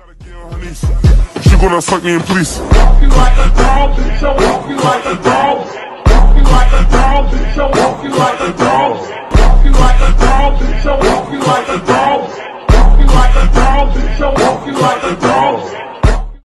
She gonna suck me in, please. Walk you like a dog, bitch, I walk you like a dog. Walk you like a dog, bitch, I walk you like a dog. Walk you like a dog, bitch, I walk you like a dog. Walk you like a dog, bitch, I walk you like a dog.